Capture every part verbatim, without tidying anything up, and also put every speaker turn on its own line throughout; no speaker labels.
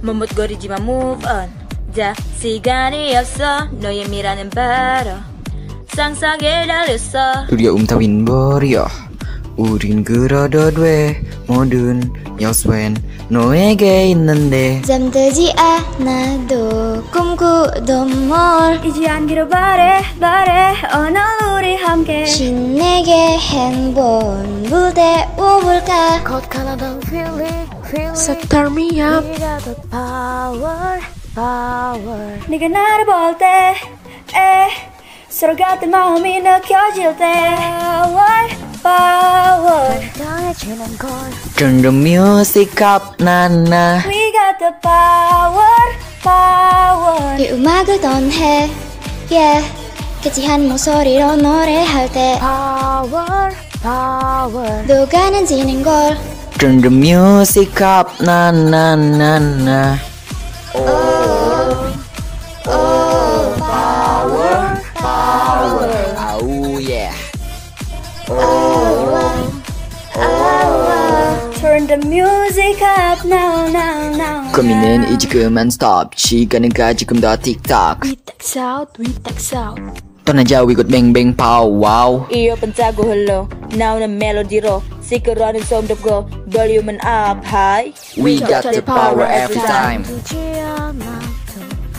머뭇거리지마 move on. 자, 시간이 없어. 너의 미라는 바로 상상에 달렸어.
두려움 따윈 버려. 우린 그러도 돼. 모든 여수엔 너에게 있는데.
잠들지 않아도 꿈꾸도 뭘
잊지 않기로 바래 바래 오늘 우리 함께
신내게 행복 무대 오볼까.
곧 가나던 feeling feeling
So turn me up.
네가 더 power power 네가 나를 볼 때 서로 같은 마음이 느껴질 때 power power 강해지는 걸
Turn the music up 나나.
We got the power power
이 음악을 던해 yeah. 깨지한 목소리로 노래할 때
power power
녹아내지는 걸
Turn the music up 나나나나. Power power. 아우 예.
Turn the music up now now now
고민은 이제 그만 stop. 시간은 가 지금 더 틱톡.
We tax out, we tax out.
떠나자 we got bang bang pow wow.
이어 반짝고 흘러 나오는 멜로디로 시끄러워하는 손 잡고 볼륨은 up high.
We got the power every time.
잊지 않아도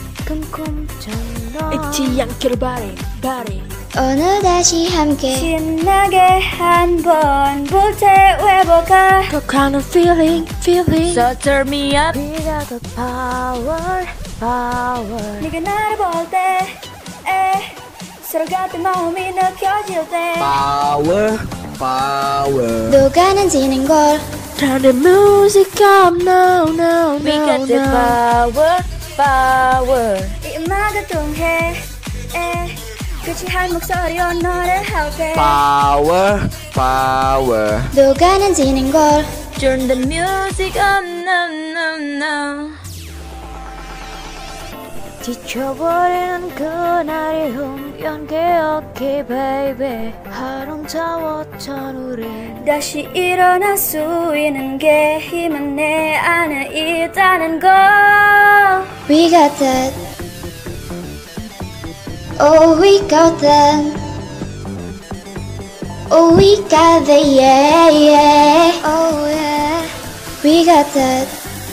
꿈꿈처럼
잊지 않기를 바래, 바래.
오늘 다시 함께
신나게 한번 불태워볼까
격하는 feeling, feeling.
So turn me up.
We got the power power 네가 나를 볼 때 서로 같은 마음이 느껴질 때
Power power.
녹아내지는 걸
Turn the music up now, now,
We
now,
got the
now.
power power.
이 음악을 통해 끝이 한 목소리로 노래할 때
Power power.
녹아내지는 걸
Turn the music up now now now.
지쳐버리는 그날이 흠연 기억이 baby 아름다웠던 우린 다시 일어날 수 있는 게 힘은 내 안에 있다는 걸
We got that Oh we got that Oh we got that yeah yeah Oh yeah We got that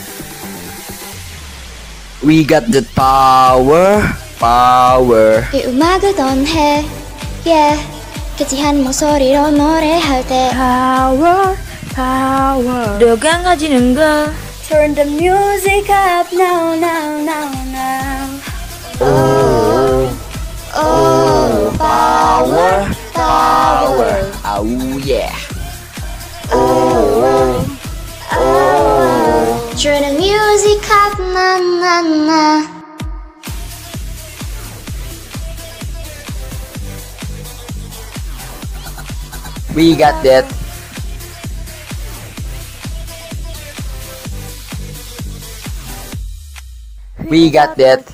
We got the power power.
이 음악을 던해 yeah. 깨지한 목소리로 노래할 때
Power, power.
더 강해지는 걸.
Turn the music up now now now now
Oh
Oh
power power. 아우 예.
Oh Turn the music up na na na
We got that. We got that.